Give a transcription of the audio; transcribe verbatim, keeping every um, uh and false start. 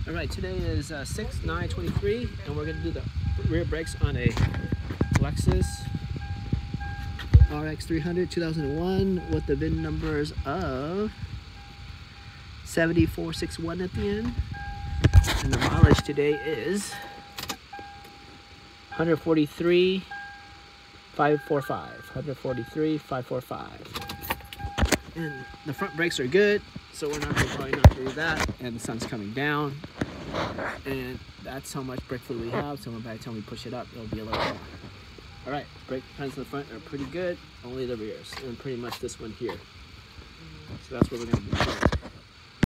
All right, today is uh, six nine twenty-three, and we're gonna do the rear brakes on a Lexus R X three hundred two thousand one with the V I N numbers of seven four six one at the end. And the mileage today is one forty-three five forty-five. one forty-three five forty-five. And the front brakes are good, so we're not gonna probably not do that. And the sun's coming down. And that's how much brake fluid we have. So by the time we push it up, it'll be a little more. All right, brake pads in the front are pretty good. Only the rears, and pretty much this one here. So that's what we're gonna do.